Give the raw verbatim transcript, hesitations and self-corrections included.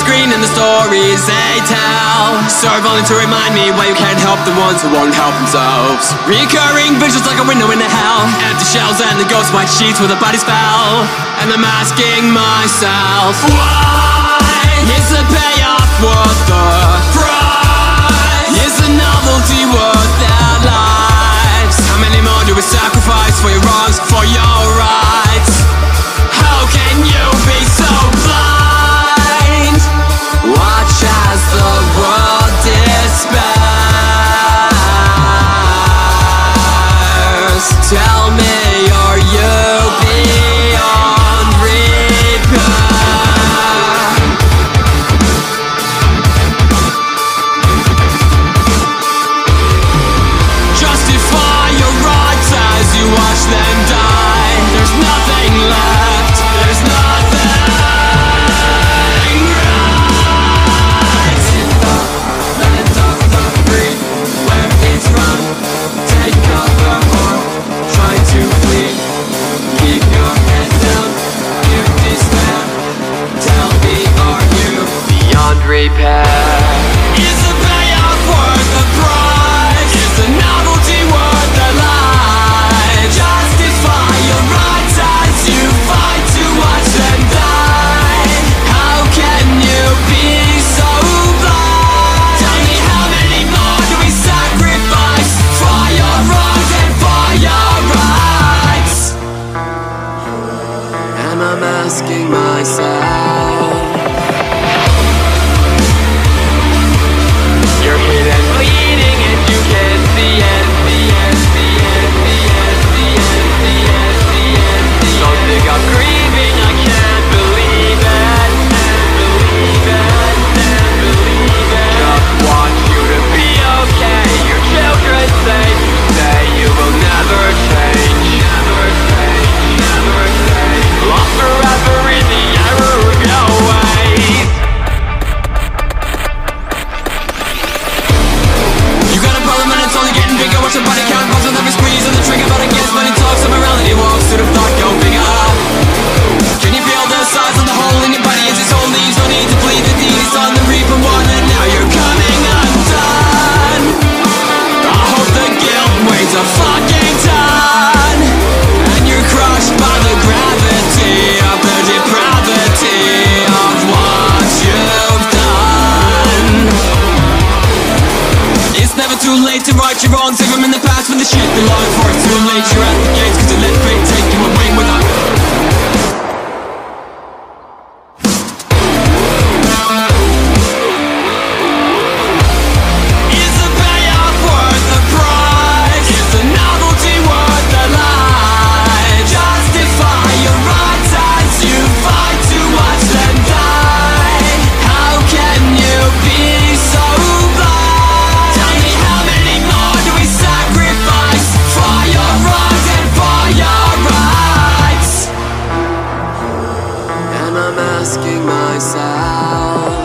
is green and the stories they tell serve only to remind me why you can't help the ones who won't help themselves. Recurring visions like a window into hell, empty shells and the ghost white sheets where the bodies fell. And I'm asking myself, why is the payoff worth the price? Is the novelty worth their lives? How many more do we sacrifice for your wrongs, for your rights? How can you be so blind? Watch as the world despairs. Tell me, are you beyond repair? Justify your rights as you watch them die. There's nothing left, there's nothing right. In the land of the free, where it's run, take cover or try to flee. Keep your head down, you despair. Tell me, are you beyond repair? Is the payoff worth the price? Is the novelty worth the life? Justify your rights as you fight to watch them die. How can you be so blind? Tell me, how many more do we sacrifice for your wrongs and for your rights? And I'm asking myself, you're hidden, bleeding, and you can see it. The end, the end, the end, the end, the end, the end. So sick of grieving, I can't believe it. Can't believe it, can't believe it. Just want you to be okay. Your children say, you say you will never change. Never change, never change. Lost forever in the error of your ways. You got a problem and it's only getting bigger. Watch your body count, pulse with every squeeze of the trigger. But against money talks, some morality walks through the thought, go bigger. Can you feel the size of the hole in your body as its whole leaves? No need to bleed, the deed is on the reaper one, and now you're coming undone. I hope the guilt weighs a fucking ton, and you're crushed by the gravity of the depravity of what you've done. It's never too late to right your wrongs. Leave them in the past when the shit belongs. For it's too late, you're at the gates, cause you let fate take you away without. Is the payoff worth the price? Is the novelty worth the life? Justify your rights as you fight to watch them die. How can you be so blind? Tell me, how many more do we sacrifice for your wrongs and for your rights? And I'm asking myself,